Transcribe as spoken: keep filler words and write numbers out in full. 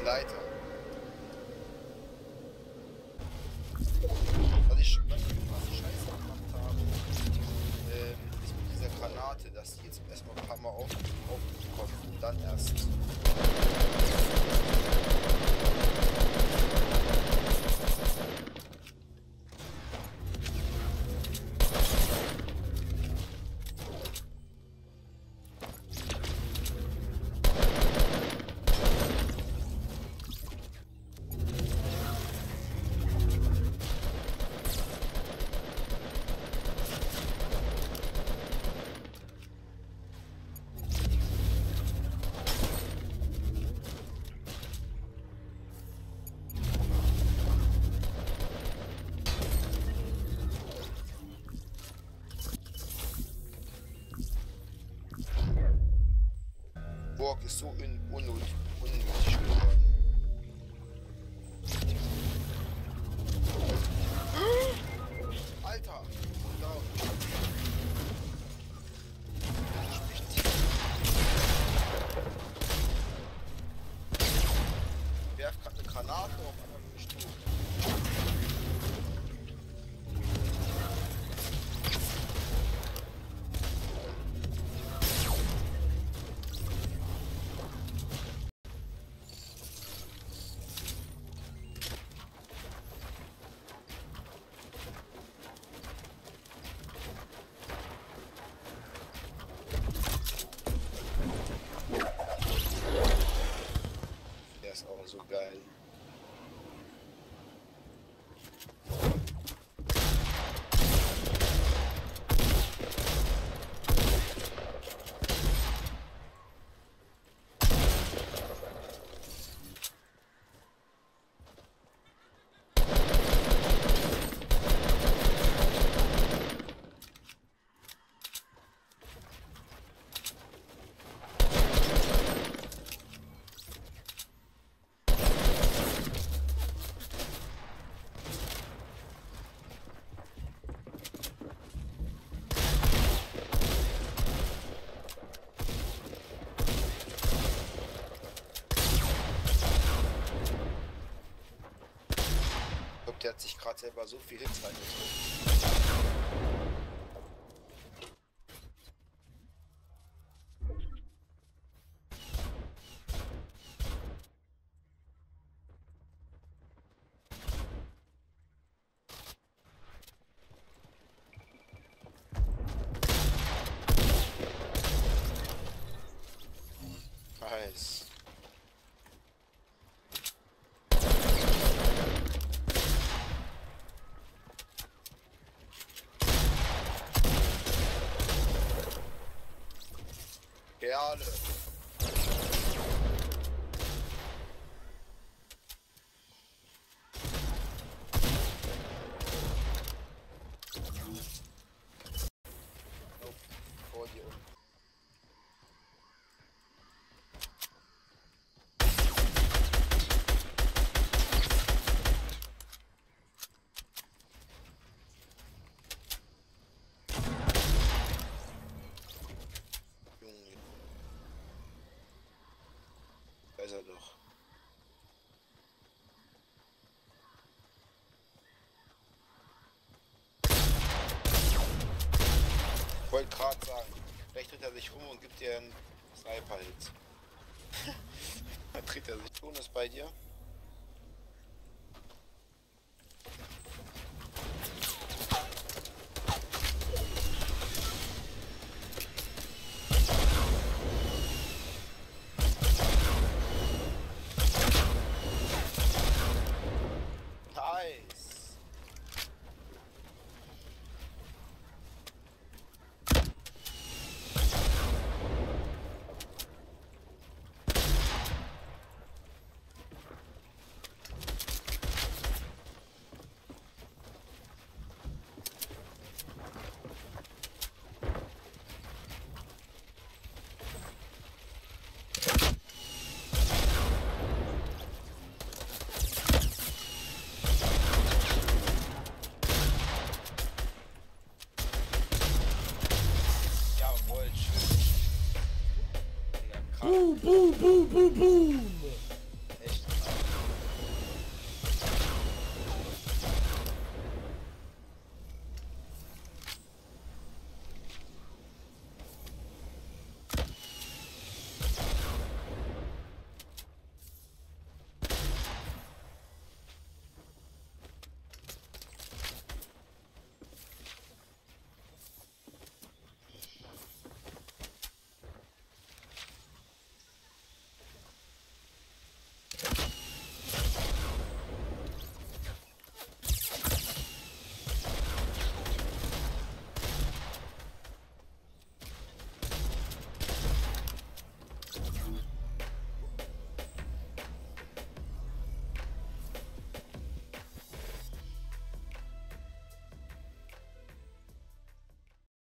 Leiter. Was ich schon ganz scheiße gemacht habe, ähm, ist mit dieser Granate, dass die jetzt erstmal ein paar Mal auf, aufkommt und dann erst. Burg ist so un unnötig, unnötig geworden. Alter! Down. Ich werf gerade eine Granate auf, aber nicht tot. Ist auch so geil. Der hat sich gerade selber so viel Hits reingezogen. Nice. Kerle. Oh, vor dir unten. Ist er doch. Ich wollte gerade sagen, vielleicht dreht er sich um und gibt dir einen Sniper-Hit. Dann dreht er sich um, ist bei dir. Boom, boom, boom, boom, boom.